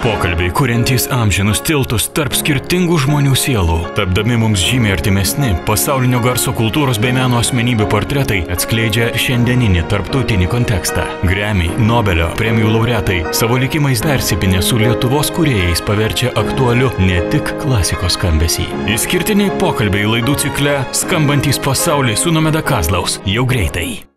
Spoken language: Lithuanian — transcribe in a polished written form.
Pokalbiai, kuriantys amžinus tiltus tarp skirtingų žmonių sielų. Tapdami mums žymiai artimesni, pasaulinio garso kultūros bei meno asmenybių portretai atskleidžia šiandieninį tarptautinį kontekstą. Grammy, Nobelio premijų laureatai savo likimais persipinę su Lietuvos kūrėjais paverčia aktualiu ne tik klasikos skambesį. Išskirtiniai pokalbiai laidų cikle Skambantys pasauliai su Nomeda Kazlaus jau greitai.